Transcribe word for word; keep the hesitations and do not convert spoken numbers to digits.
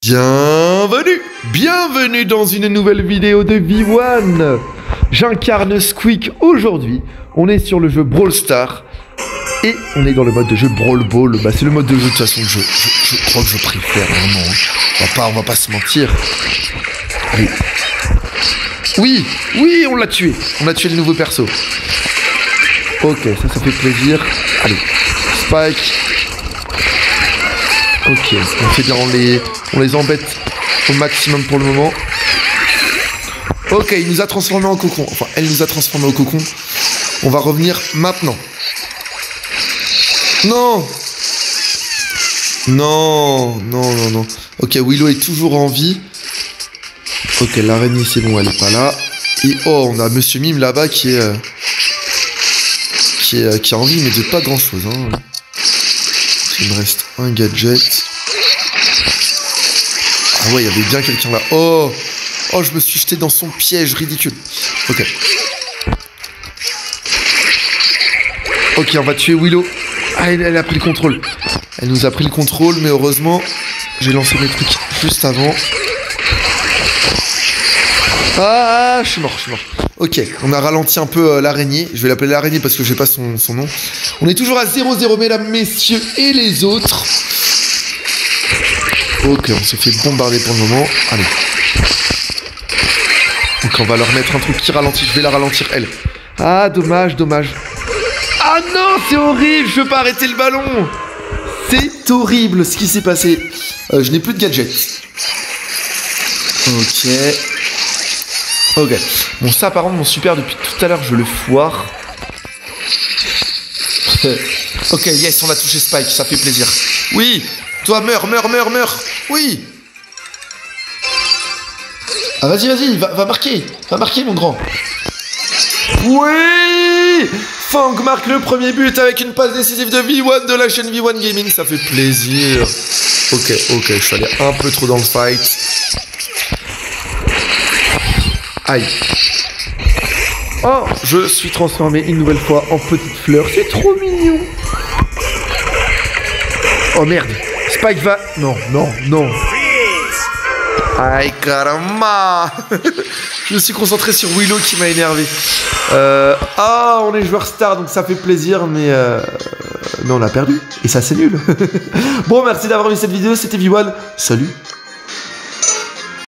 Bienvenue, bienvenue dans une nouvelle vidéo de V un. J'incarne Squeak aujourd'hui. On est sur le jeu Brawl Stars et on est dans le mode de jeu Brawl Ball. Bah c'est le mode de jeu de toute façon que je, je, je crois que je préfère vraiment. On va pas, on va pas se mentir. Allez. Oui, oui, on l'a tué. On a tué le nouveau perso. Ok, ça, ça fait plaisir. Allez, Spike. Ok, on fait bien, on les, on les embête au maximum pour le moment. Ok, il nous a transformé en cocon. Enfin, elle nous a transformé au cocon. On va revenir maintenant. Non. Non, non, non, non. Ok, Willow est toujours en vie. Ok, l'araignée, c'est bon, elle est pas là. Et oh, on a Monsieur Mime là-bas qui est... Euh, qui, est euh, qui a envie, mais de pas grand-chose. Hein. Il me reste un gadget. Ah ouais, il y avait bien quelqu'un là. Oh, oh, je me suis jeté dans son piège ridicule. Ok. Ok, on va tuer Willow. Ah, elle, elle a pris le contrôle. Elle nous a pris le contrôle, mais heureusement, j'ai lancé mes trucs juste avant. Ah, je suis mort, je suis mort. Ok, on a ralenti un peu euh, l'araignée. Je vais l'appeler l'araignée parce que je sais pas son, son nom. On est toujours à zéro zéro, mesdames, messieurs, et les autres. Ok, on se fait bombarder pour le moment. Allez. Donc on va leur mettre un truc qui ralentit. Je vais la ralentir, elle. Ah, dommage, dommage. Ah non, c'est horrible. Je veux pas arrêter le ballon. C'est horrible ce qui s'est passé. Euh, je n'ai plus de gadget. Ok. Ok. Bon, ça, par contre, mon super, depuis tout à l'heure, je le foire. Ok, yes, on a touché Spike, ça fait plaisir. Oui, toi, meurs, meurs, meurs, meurs. Oui. Ah, vas-y, vas-y, va, va marquer. Va marquer, mon grand. Oui. Fang marque le premier but avec une passe décisive de V un de la chaîne V un Gaming, ça fait plaisir. Ok, ok, je suis allé un peu trop dans le fight. Aïe. Oh, je suis transformé une nouvelle fois en petite fleur. C'est trop mignon. Oh merde. Spike va... Non, non, non. Aïe, caramba. Je me suis concentré sur Willow qui m'a énervé. Euh... Ah, on est joueur star, donc ça fait plaisir, mais... Euh... Mais on a perdu. Et ça, c'est nul. Bon, merci d'avoir vu cette vidéo. C'était V un. Salut.